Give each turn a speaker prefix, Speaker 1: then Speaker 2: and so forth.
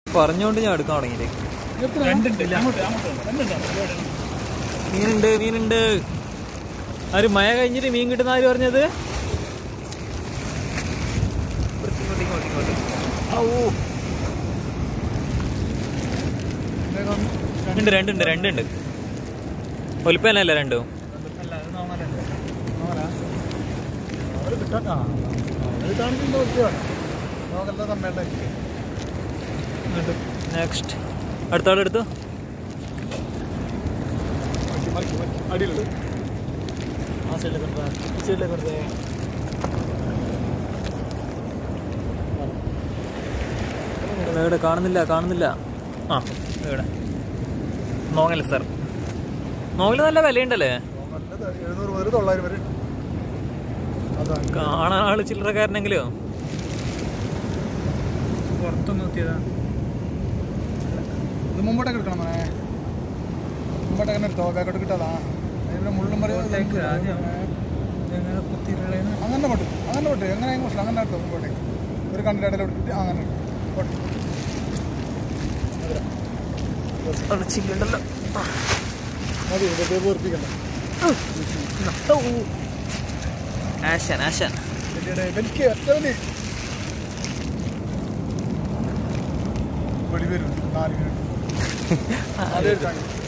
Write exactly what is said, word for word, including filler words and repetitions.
Speaker 1: പറഞ്ഞോണ്ട് ഞാൻ എടുക്കാൻ തുടങ്ങിയില്ലേ. മീനുണ്ട് മീനുണ്ട്. ആര് മഴ കഴിഞ്ഞിട്ട് മീൻ കിട്ടുന്ന ആര് പറഞ്ഞത്? ഉണ്ട് രണ്ടുണ്ട് രണ്ടുണ്ട്. ഒലിപ്പനല്ലേ രണ്ടും? നെക്സ്റ്റ് അടുത്ത ആളെടുത്തു. ഇവിടെ കാണുന്നില്ല കാണുന്നില്ല. ആ ഇവിടെ നോങ്ങൽ സാർ. നോങ്ങല് നല്ല വിലയുണ്ടല്ലേ? കാണാൻ ആള് ചില്ലറക്കാരനെങ്കിലോ പുറത്തൊന്നും എത്തിയതാ. ഇത് മുമ്പോട്ടൊക്കെ എടുക്കണം. മുമ്പോട്ടൊക്കെ എടുത്തോ, ബാക്കോട്ട് കിട്ടാതാ. മുള്ളും പറയും അങ്ങനെ പോട്ട് അങ്ങനെ പോട്ട് എങ്ങനെ പ്രശ്നം അങ്ങനെ എടുത്തോ. മുമ്പോട്ടേക്ക് ഒരു കണ്ടിട്ട് കിട്ടി അങ്ങനെ ചില്ലുണ്ടല്ലോ. മതി വെറുപ്പിക്കണ്ട. ആശാൻ ആശാൻ എനിക്ക് എത്ര വെളി വരും നാല് മിനിറ്റ്.